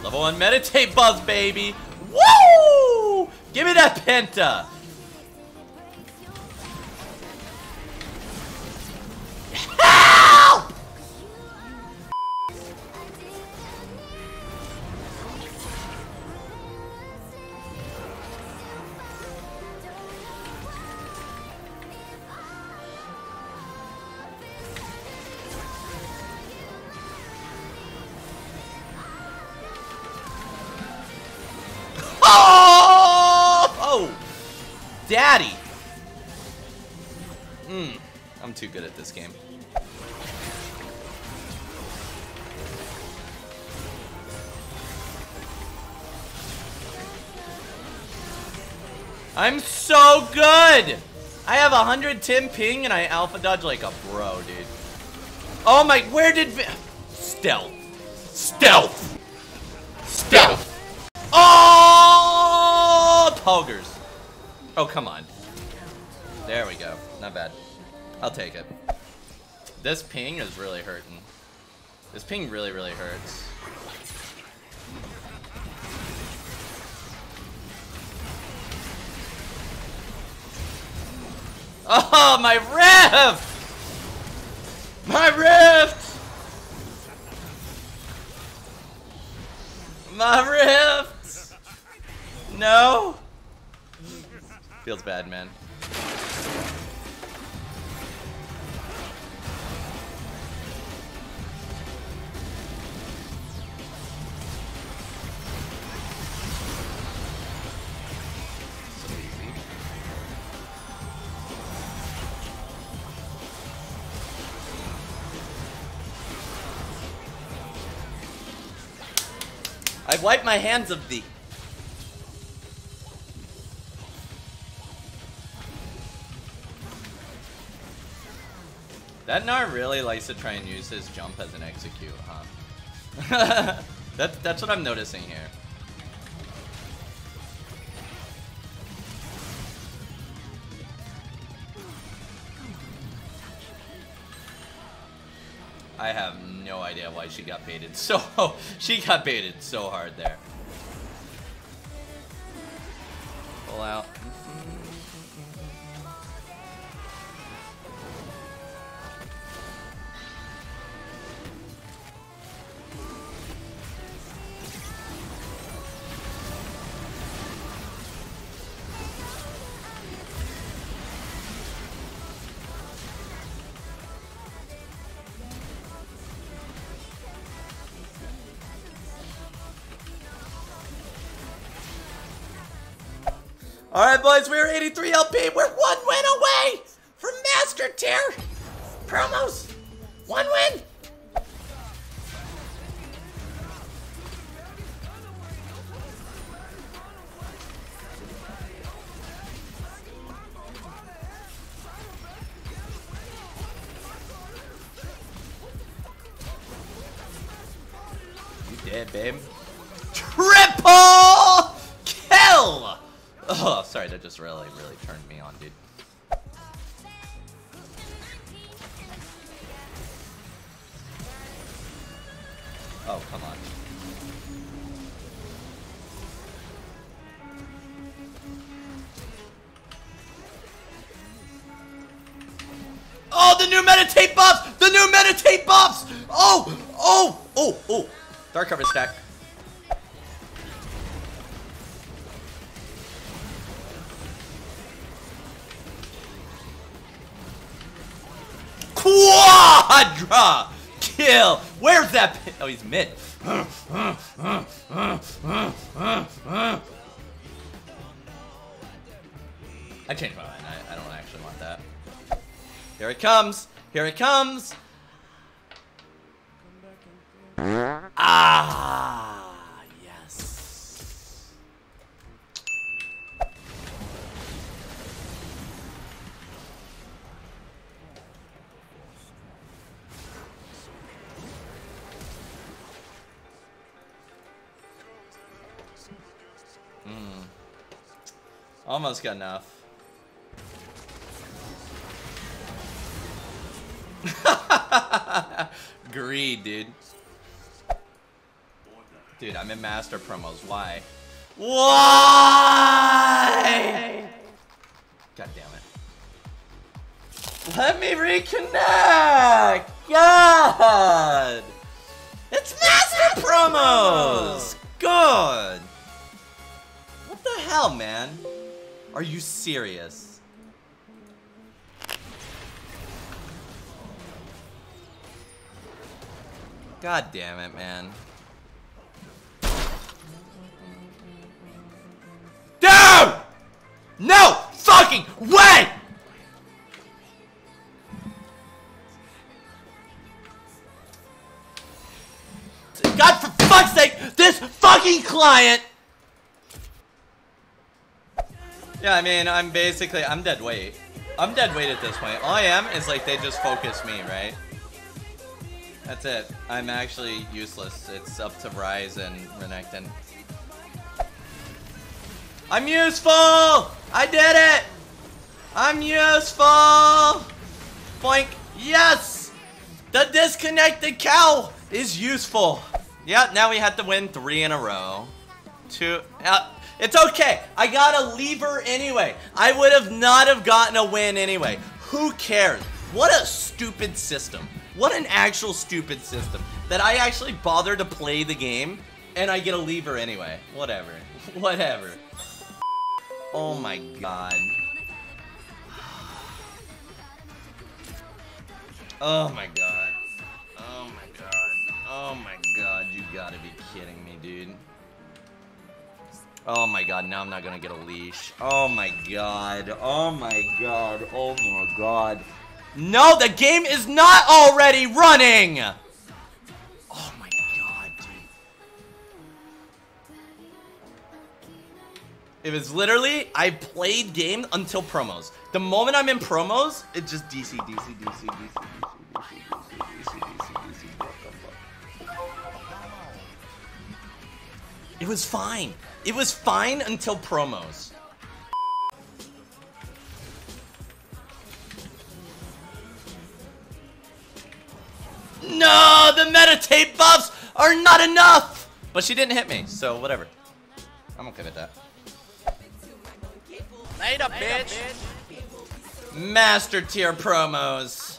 Level 1 meditate buzz, baby. Woo! Give me that penta. Help! Oh! Daddy! I'm too good at this game. I'm so good! I have 110 ping and I alpha dodge like a bro, dude. Oh my, where did stealth. Stealth! Stealth! Oh! Poggers. Oh, come on. There we go. Not bad. I'll take it. This ping is really hurting. This ping really, really hurts. Oh, my rift! My rift! My rift! No? Feels bad, man. So easy. I wipe my hands of thee. That Gnar really likes to try and use his jump as an execute, huh? That's what I'm noticing here. I have no idea why she got baited so hard there. Pull out. Alright, boys, we're 83 LP. We're 1 win away from Master Tier promos. 1 win. You dead, babe. Triple kill! Oh, sorry, that just really turned me on, dude. Oh, come on. Oh, the new meditate buffs! The new meditate buffs! Oh! Oh! Oh! Oh! Dark cover stack. Quadra kill. Where's that? Oh, he's mid. I changed my mind. I don't actually want that. Here it comes. Here it comes. Ah, yes. Almost got enough. Greed, dude. Dude, I'm in master promos. Why? Why? God damn it. Let me reconnect. God. It's master promos. Good. What the hell, man? Are you serious? God damn it, man. Dude! No fucking way! God, for fuck's sake, this fucking client! Yeah, I mean, I'm dead weight. I'm dead weight at this point. All I am is like they just focus me, right? That's it. I'm actually useless. It's up to Rise and Renekton. I'm useful! I did it! I'm useful! Boink. Yes! The disconnected cow is useful. Yeah, now we have to win 3 in a row. 2. It's okay. I got a lever anyway. I would have not have gotten a win anyway. Who cares? What a stupid system. What an actual stupid system. That I actually bother to play the game and I get a lever anyway. Whatever. Whatever. Oh my god. Oh my god. Oh my god. Oh my god. You gotta be kidding me, dude. Oh my god, now I'm not gonna get a leash. Oh my god. Oh my god. Oh my god. No, the game is not already running! Oh my god, dude. It was literally, I played game until promos. The moment I'm in promos, it just DC, DC, DC, DC, DC, DC, DC, DC, DC. It was fine. It was fine until promos. No, the meditate buffs are not enough! But she didn't hit me, so whatever. I'm okay with that. Later, bitch! Master tier promos.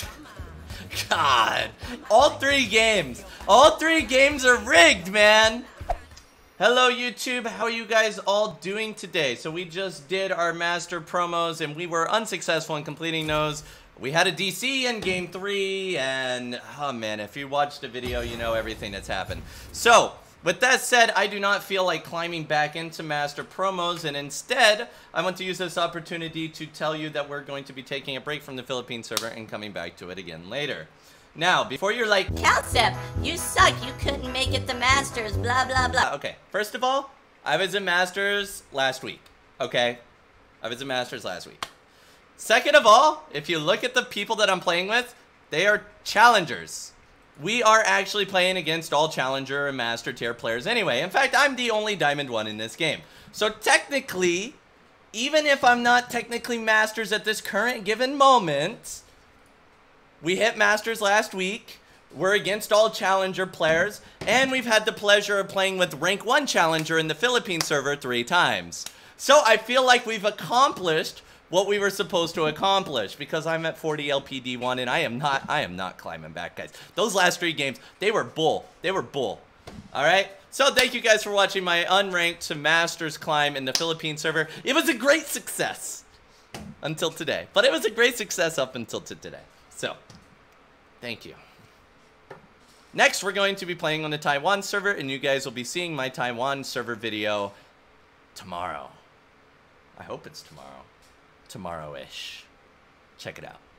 God. All 3 games. All 3 games are rigged, man. Hello, YouTube. How are you guys all doing today? So we just did our master promos and we were unsuccessful in completing those. We had a DC in game 3 and oh man, if you watched the video, you know everything that's happened. So with that said, I do not feel like climbing back into master promos, and instead I want to use this opportunity to tell you that we're going to be taking a break from the Philippines server and coming back to it again later. Now, before you're like, Cowsep, you suck, you couldn't make it to Masters, blah blah blah. Okay, first of all, I was in Masters last week, okay? I was in Masters last week. Second of all, if you look at the people that I'm playing with, they are challengers. We are actually playing against all challenger and master tier players anyway. In fact, I'm the only diamond one in this game. So technically, even if I'm not technically masters at this current given moment, we hit masters last week. We're against all challenger players, and we've had the pleasure of playing with rank 1 challenger in the Philippines server 3 times. So I feel like we've accomplished what we were supposed to accomplish, because I'm at 40 LPD1 and I am not climbing back, guys. Those last 3 games, they were bull. They were bull. All right? So thank you guys for watching my unranked to masters climb in the Philippines server. It was a great success until today, but it was a great success up until today. So, thank you. Next, we're going to be playing on the Taiwan server, and you guys will be seeing my Taiwan server video tomorrow. I hope it's tomorrow. Tomorrow-ish. Check it out.